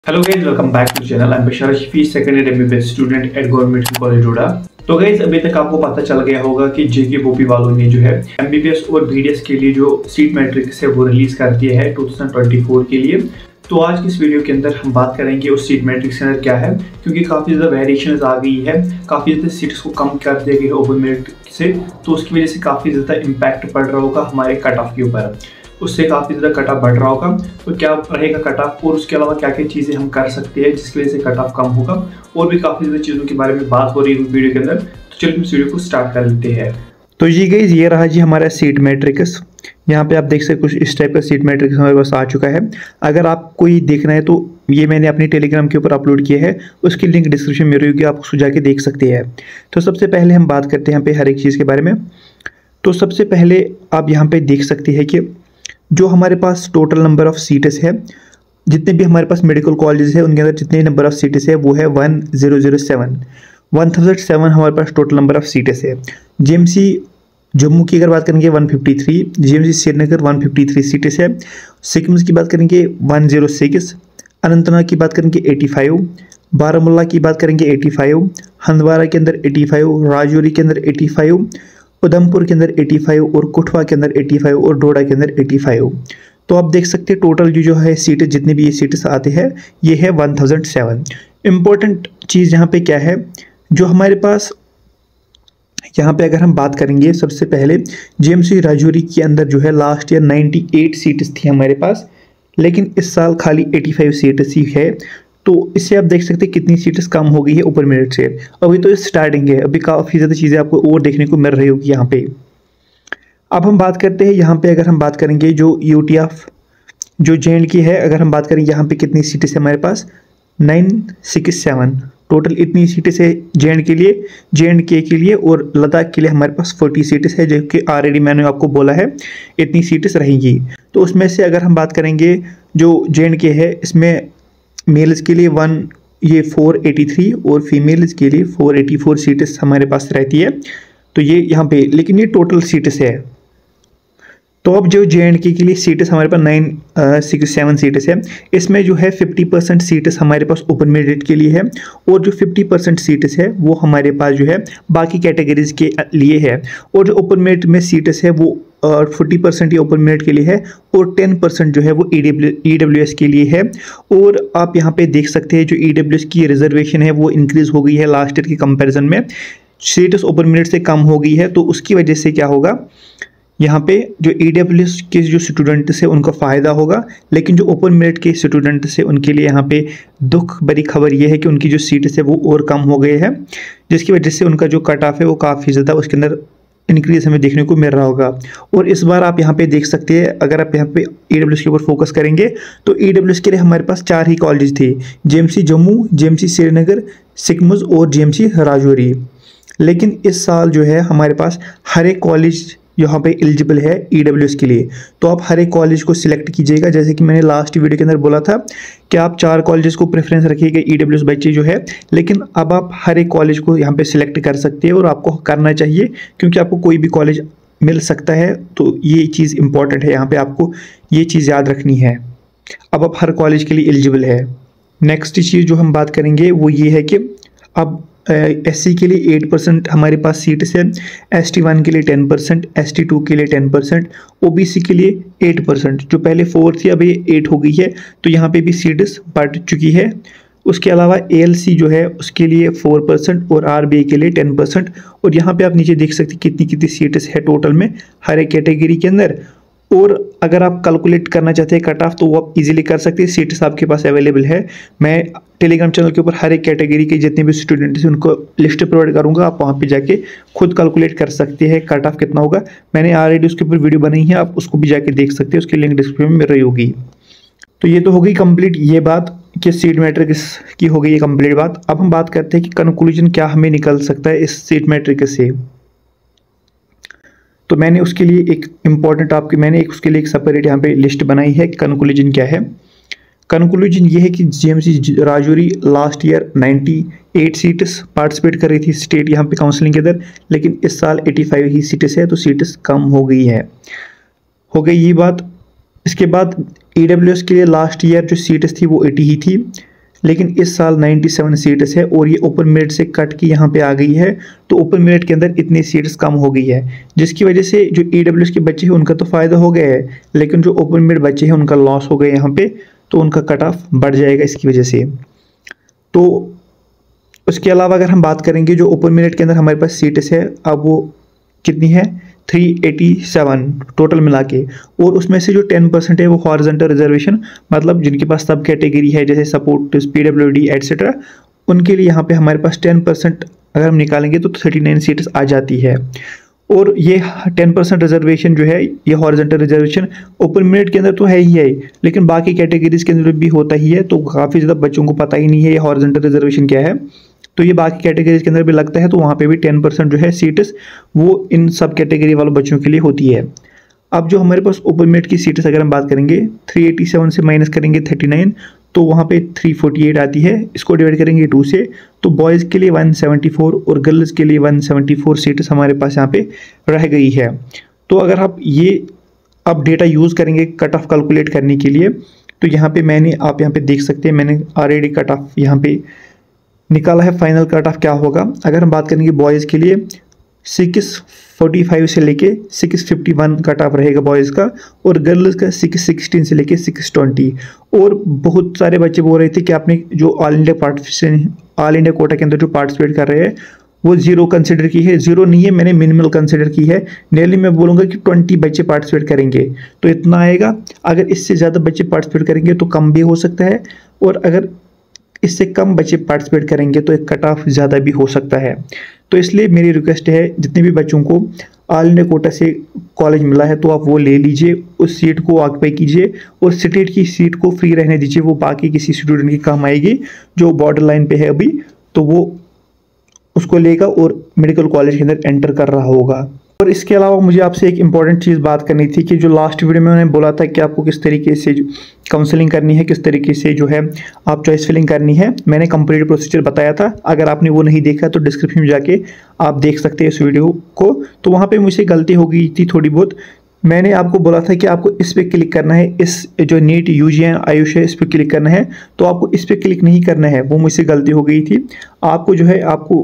Hello guys, welcome back to channel. I am Bashar Shafi, second year MBBS student at government college जोड़ा। तो guys, अभी तक आपको पता चल गया होगा कि जेके बोपी वालों ने जो है एमबीबीएस और बीडीएस के लिए जो सीट मैट्रिक्स है वो रिलीज कर दिया है 2024 के लिए। तो आज की इस वीडियो के अंदर हम बात करेंगे उस सीट मैट्रिक्स के अंदर क्या है, क्योंकि काफ़ी ज़्यादा वेरिएशन आ गई है, काफ़ी ज़्यादा सीट्स को कम कर दिया गया ओपन मेरिट से। तो उसकी वजह से काफ़ी ज़्यादा इम्पैक्ट पड़ रहा होगा हमारे कट ऑफ के ऊपर, उससे काफ़ी ज़्यादा कट ऑफ बढ़ रहा होगा। तो क्या रहेगा कट ऑफ, और उसके अलावा क्या क्या चीज़ें हम कर सकते हैं जिसकी वजह से कट ऑफ कम होगा, और भी काफ़ी ज़्यादा चीज़ों के बारे में बात हो रही है वीडियो के अंदर। तो चलिए हम इस वीडियो को स्टार्ट कर लेते हैं। तो जी गाइस, ये रहा जी हमारा सीट मैट्रिक्स। यहाँ पे आप देख सकते कुछ इस टाइप का सीट मैट्रिक्स हमारे पास आ चुका है। अगर आपको ये देखना है तो ये मैंने अपनी टेलीग्राम के ऊपर अपलोड किया है, उसकी लिंक डिस्क्रिप्शन में रहेगी, आप उसको जाके देख सकते हैं। तो सबसे पहले हम बात करते हैं यहाँ पे हर एक चीज़ के बारे में। तो सबसे पहले आप यहाँ पे देख सकते हैं कि जो हमारे पास टोटल नंबर ऑफ़ सीट्स है, जितने भी हमारे पास मेडिकल कॉलेज है उनके अंदर जितने नंबर ऑफ़ सीट्स है वो है 1007 हमारे पास टोटल नंबर ऑफ़ सीट्स है। जीएमसी जम्मू की अगर बात करेंगे 153, जीएमसी श्रीनगर 153 सीट्स है। सिक्किम की बात करेंगे 106, अनंतनाग की बात करेंगे 85, बारामूला की बात करेंगे 85, हंदवाड़ा के अंदर 85, राजौरी के अंदर 85, उधमपुर के अंदर 85 और कठुआ के अंदर 85 और डोडा के अंदर 85। तो आप देख सकते हैं टोटल जो है सीटें, जितनी भी ये सीट्स आते हैं ये है 1007। इम्पोर्टेंट चीज़ यहाँ पे क्या है, जो हमारे पास यहाँ पे अगर हम बात करेंगे सबसे पहले जीएमसी राजौरी के अंदर जो है लास्ट ईयर 98 सीट्स थी हमारे पास, लेकिन इस साल खाली 85 सीट्स ही है। तो इससे आप देख सकते हैं कितनी सीट्स कम हो गई है ऊपर मेरिट से। अभी तो स्टार्टिंग है, अभी काफ़ी ज़्यादा चीज़ें आपको और देखने को मिल रही होगी यहाँ पे। अब हम बात करते हैं यहाँ पे, अगर हम बात करेंगे जो यूटी ऑफ जो जे.एंड.के है, अगर हम बात करें यहाँ पे कितनी सीट्स है हमारे पास 967 टोटल इतनी सीट्स है जे.एंड.के के लिए, और लद्दाख के लिए हमारे पास 40 सीट्स है, जो कि ऑलरेडी मैंने आपको बोला है इतनी सीट्स रहेंगी। तो उसमें से अगर हम बात करेंगे जो जे.एंड.के है, इसमें मेल्स के लिए 483 और फीमेल्स के लिए 484 सीट्स हमारे पास रहती है। तो ये यहाँ पे, लेकिन ये टोटल सीट्स है। तो अब जो जे.एंड.के के लिए सीट्स हमारे पास 967 सीट्स है, इसमें जो है 50% सीट्स हमारे पास ओपन मेरिट के लिए है, और जो 50% सीट्स है वो हमारे पास जो है बाकी कैटेगरीज के लिए है। और जो ओपन मेरिट में सीट्स है वो 40% ही ओपन मेरिट के लिए है, और 10% जो है वो ईडब्ल्यूएस के लिए है। और आप यहाँ पे देख सकते हैं जो ईडब्ल्यूएस की रिजर्वेशन है वो इंक्रीज़ हो गई है लास्ट ईयर के कंपैरिजन में, सीट्स ओपन मेरिट से कम हो गई है। तो उसकी वजह से क्या होगा, यहाँ पे जो ईडब्ल्यूएस के जो स्टूडेंट्स है उनका फ़ायदा होगा, लेकिन जो ओपन मेरिट के स्टूडेंट्स है उनके लिए यहाँ पे दुख भरी खबर ये है कि उनकी जो सीट्स है वो और कम हो गए हैं, जिसकी वजह से उनका जो कट ऑफ है वो काफ़ी ज़्यादा उसके अंदर इंक्रीज हमें देखने को मिल रहा होगा। और इस बार आप यहाँ पे देख सकते हैं, अगर आप यहाँ पे ईडब्ल्यूएस के ऊपर फोकस करेंगे तो ईडब्ल्यूएस के लिए हमारे पास 4 ही कॉलेज थे, जीएमसी जम्मू, जीएमसी श्रीनगर, सिक्किम और जीएमसी राजौरी। लेकिन इस साल जो है हमारे पास हर एक कॉलेज यहाँ पे एलिजिबल है ईडब्ल्यूएस के लिए। तो आप हर एक कॉलेज को सिलेक्ट कीजिएगा, जैसे कि मैंने लास्ट वीडियो के अंदर बोला था कि आप 4 कॉलेजेस को प्रेफरेंस रखिएगा ईडब्ल्यूएस बच्चे जो है, लेकिन अब आप हर एक कॉलेज को यहाँ पे सिलेक्ट कर सकते हैं, और आपको करना चाहिए क्योंकि आपको कोई भी कॉलेज मिल सकता है। तो ये चीज़ इंपॉर्टेंट है, यहाँ पर आपको ये चीज़ याद रखनी है। अब आप हर कॉलेज के लिए एलिजिबल है। नेक्स्ट चीज़ जो हम बात करेंगे वो ये है कि अब एससी के लिए 8% हमारे पास सीट्स है, ST1 के लिए 10%, ST2 के लिए 10%, OBC के लिए 8%। जो पहले 4 थी अब ये 8 हो गई है, तो यहाँ पे भी सीट्स बढ़ चुकी है। उसके अलावा ALC जो है उसके लिए 4% और RBA के लिए 10%। और यहाँ पे आप नीचे देख सकते हैं कितनी कितनी सीट्स है टोटल में हर एक कैटेगरी के अंदर। और अगर आप कैलकुलेट करना चाहते हैं कट ऑफ तो वो आप इजीली कर सकते हैं, सीट्स आपके पास अवेलेबल है। मैं टेलीग्राम चैनल के ऊपर हर एक कैटेगरी के जितने भी स्टूडेंट्स हैं उनको लिस्ट प्रोवाइड करूंगा, आप वहाँ पे जाके खुद कैलकुलेट कर सकते हैं कट ऑफ कितना होगा। मैंने ऑलरेडी उसके ऊपर वीडियो बनाई है, आप उसको भी जाके देख सकते हैं, उसकी लिंक डिस्क्रिप्शन में मिल रही होगी। तो ये तो हो गई कंप्लीट ये बात कि सीट मैट्रिक्स की हो गई ये कंप्लीट बात। अब हम बात करते हैं कि कंक्लूजन क्या हमें निकल सकता है इस सीट मैट्रिक्स से। तो मैंने उसके लिए एक इम्पॉर्टेंट उसके लिए एक सेपरेट यहाँ पे लिस्ट बनाई है कि कंक्लूजन क्या है। कंक्लूजन ये है कि GMC Rajouri last year 98 seats participate कर रही थी स्टेट यहाँ पे काउंसलिंग के अंदर, लेकिन इस साल 85 ही सीट्स है, तो सीट्स कम हो गई ये बात। इसके बाद ईडब्ल्यूएस के लिए लास्ट ईयर जो सीट्स थी वो 80 ही थी, लेकिन इस साल 97 सीट्स है और ये ओपन मेरिट से कट की यहाँ पे आ गई है, तो ओपन मेरिट के अंदर इतनी सीट्स कम हो गई है, जिसकी वजह से जो EWS के बच्चे हैं उनका तो फ़ायदा हो गया है, लेकिन जो ओपन मेरिट बच्चे हैं उनका लॉस हो गया यहाँ पे, तो उनका कट ऑफ बढ़ जाएगा इसकी वजह से। तो उसके अलावा अगर हम बात करेंगे जो ओपन मेरिट के अंदर हमारे पास सीट्स है, अब वो कितनी है 387 टोटल मिला के, और उसमें से जो 10% है वो हॉरिजॉन्टल रिजर्वेशन, मतलब जिनके पास सब कैटेगरी है जैसे सपोर्ट, PWD एट्सेट्रा, उनके लिए यहाँ पे हमारे पास 10% अगर हम निकालेंगे तो 39 सीट्स आ जाती है। और ये 10% रिजर्वेशन जो है, ये हॉरिजॉन्टल रिजर्वेशन ओपन मेरिट के अंदर तो है ही है, लेकिन बाकी कैटेगरीज के अंदर भी होता ही है, तो काफ़ी ज़्यादा बच्चों को पता ही नहीं है ये हॉरिजॉन्टल रिजर्वेशन क्या है, तो ये बाकी कैटेगरीज के अंदर भी लगता है, तो वहाँ पे भी 10% जो है सीट्स वो इन सब कैटेगरी वालों बच्चों के लिए होती है। अब जो हमारे पास ओपन मेरिट की सीट्स अगर हम बात करेंगे, 387 से माइनस करेंगे 39, तो वहाँ पे 348 आती है, इसको डिवाइड करेंगे 2 से, तो बॉयज़ के लिए 174 और गर्ल्स के लिए 174 सीट्स हमारे पास यहाँ पे रह गई है। तो अगर आप ये अब डेटा यूज़ करेंगे कट ऑफ कैलकुलेट करने के लिए, तो यहाँ पे आप यहाँ पे देख सकते हैं मैंने ऑलरेडी कट ऑफ यहाँ पे निकाला है। फाइनल कट ऑफ क्या होगा अगर हम बात करेंगे बॉयज़ के लिए, 645 से लेके 651 कट ऑफ रहेगा बॉयज़ का, और गर्ल्स का 616 से लेके 620। और बहुत सारे बच्चे बोल रहे थे कि आपने जो ऑल इंडिया कोटा के अंदर जो पार्टिसिपेट कर रहे हैं वो 0 कंसिडर की है। 0 नहीं है, मैंने मिनिमल कंसिडर की है। डेली मैं बोलूँगा कि 20 बच्चे पार्टिसिपेट करेंगे तो इतना आएगा, अगर इससे ज़्यादा बच्चे पार्टिसिपेट करेंगे तो कम भी हो सकता है, और अगर इससे कम बच्चे पार्टिसिपेट करेंगे तो एक कट ऑफ ज़्यादा भी हो सकता है। तो इसलिए मेरी रिक्वेस्ट है जितने भी बच्चों को ऑल इंडिया कोटा से कॉलेज मिला है तो आप वो ले लीजिए, उस सीट को ऑक्यूपाई कीजिए, और स्टेट की सीट को फ्री रहने दीजिए, वो बाकी किसी स्टूडेंट की काम आएगी जो बॉर्डर लाइन पे है अभी, तो वो उसको लेगा और मेडिकल कॉलेज के अंदर एंटर कर रहा होगा। और इसके अलावा मुझे आपसे एक इम्पॉर्टेंट चीज़ बात करनी थी कि जो लास्ट वीडियो में मैंने बोला था कि आपको किस तरीके से काउंसलिंग करनी है, किस तरीके से जो है आप चॉइस फिलिंग करनी है, मैंने कंप्लीट प्रोसीजर बताया था। अगर आपने वो नहीं देखा तो डिस्क्रिप्शन में जाके आप देख सकते हैं इस वीडियो को। तो वहाँ पे मुझसे गलती हो गई थी थोड़ी बहुत, मैंने आपको बोला था कि आपको इस पर क्लिक करना है, इस जो नीट UG आयुष है इस पर क्लिक करना है, तो आपको इस पर क्लिक नहीं करना है, वो मुझसे गलती हो गई थी। आपको जो है आपको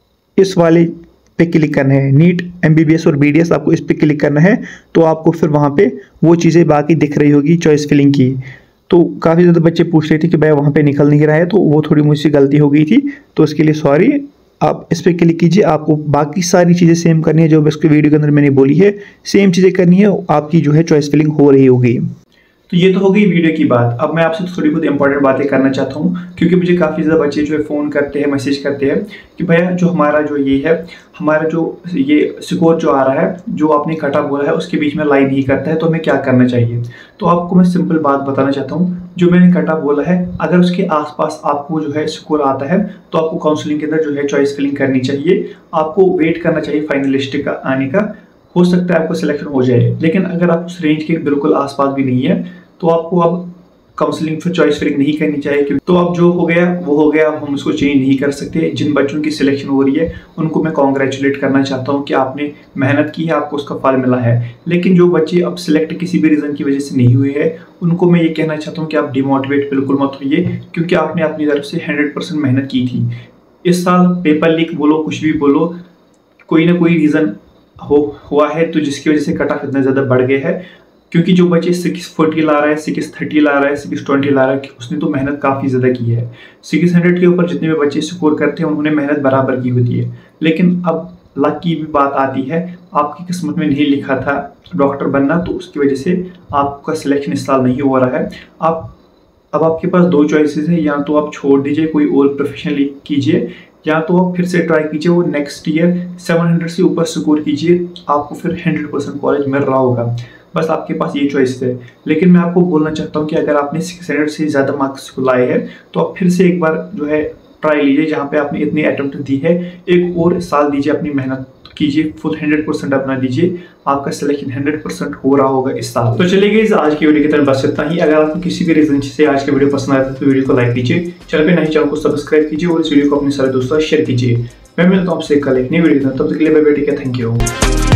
इस वाले पे क्लिक करना है, नीट MBBS और BDS, आपको इस पे क्लिक करना है, तो आपको फिर वहाँ पे वो चीज़ें बाकी दिख रही होगी चॉइस फिलिंग की। तो काफ़ी ज़्यादा बच्चे पूछ रहे थे कि भाई वहाँ पे निकल नहीं रहा है, तो वो थोड़ी मुझसे गलती हो गई थी, तो उसके लिए सॉरी। आप इस पर क्लिक कीजिए, आपको बाकी सारी चीज़ें सेम करनी है जो इसके वीडियो के अंदर मैंने बोली है, सेम चीज़ें करनी है, आपकी जो है चॉइस फिलिंग हो रही होगी। तो ये तो हो गई वीडियो की बात। अब मैं आपसे थोड़ी बहुत इंपॉर्टेंट बातें करना चाहता हूँ, क्योंकि मुझे काफ़ी ज़्यादा बच्चे जो है फ़ोन करते हैं, मैसेज करते हैं कि भैया जो हमारा जो ये है, हमारा जो ये स्कोर जो आ रहा है, जो आपने कट ऑफ बोला है उसके बीच में लाइन नहीं करता है, तो हमें क्या करना चाहिए। तो आपको मैं सिंपल बात बताना चाहता हूँ, जो मैंने कट ऑफ बोला है अगर उसके आसपास आपको जो है स्कोर आता है तो आपको काउंसलिंग के अंदर जो है चॉइस फिलिंग करनी चाहिए, आपको वेट करना चाहिए फाइनल लिस्ट का आने का, हो सकता है आपको सिलेक्शन हो जाए। लेकिन अगर आप उस रेंज के बिल्कुल आसपास भी नहीं है तो आपको अब काउंसलिंग फिर चॉइस फिलिंग नहीं करनी चाहिए, क्योंकि तो अब जो हो गया वो हो गया, हम उसको चेंज नहीं कर सकते। जिन बच्चों की सिलेक्शन हो रही है उनको मैं कॉन्ग्रेचुलेट करना चाहता हूँ कि आपने मेहनत की है, आपको उसका फल मिला है। लेकिन जो बच्चे अब सिलेक्ट किसी भी रीज़न की वजह से नहीं हुए हैं उनको मैं ये कहना चाहता हूँ कि आप डिमोटिवेट बिल्कुल मत होइए, क्योंकि आपने अपनी तरफ से 100% मेहनत की थी। इस साल पेपर लीक बोलो, कुछ भी बोलो, कोई ना कोई रीज़न हुआ है तो जिसकी वजह से कट ऑफ इतना ज़्यादा बढ़ गया है, क्योंकि जो बच्चे 640 ला रहा है, 630 ला रहा है, 620 ला रहा है, उसने तो मेहनत काफ़ी ज़्यादा की है। 600 के ऊपर जितने भी बच्चे स्कोर करते हैं उन्होंने मेहनत बराबर की होती है। लेकिन अब लक की भी बात आती है, आपकी किस्मत में नहीं लिखा था डॉक्टर बनना, तो उसकी वजह से आपका सिलेक्शन इस साल नहीं हो रहा है। अब आपके पास 2 चॉइसेस है, या तो आप छोड़ दीजिए कोई और प्रोफेशनली कीजिए, या तो आप फिर से ट्राई कीजिए वो नेक्स्ट ईयर 700 से ऊपर स्कोर कीजिए, आपको फिर 100% कॉलेज मिल रहा होगा। बस आपके पास ये चॉइस है। लेकिन मैं आपको बोलना चाहता हूँ कि अगर आपने 600 से ज़्यादा मार्क्स लाए हैं तो आप फिर से एक बार जो है ट्राई लीजिए, जहाँ पे आपने इतनी अटेम्प्ट दी है, एक और साल दीजिए, अपनी मेहनत कीजिए, फुल 100% अपना दीजिए, आपका सिलेक्शन 100% हो रहा होगा इस साल। तो चलिए गाइस, आज की वीडियो की तरफ बस इतना ही। अगर आपको किसी भी रीजन से आज की वीडियो पसंद आया तो वीडियो को लाइक कीजिए, चैनल पे नए चैनल को सब्सक्राइब कीजिए और इस वीडियो को अपने सारे दोस्तों शेयर कीजिए। मैं मिलता हूँ आपसे कल एक नई वीडियो में, तब तक के लिए bye bye, take care, thank you.